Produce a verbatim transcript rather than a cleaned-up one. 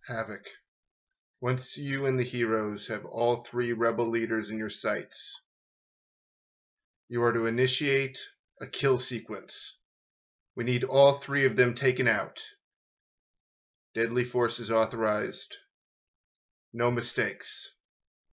Havoc. Once you and the heroes have all three rebel leaders in your sights, you are to initiate a kill sequence. We need all three of them taken out. Deadly force is authorized. No mistakes.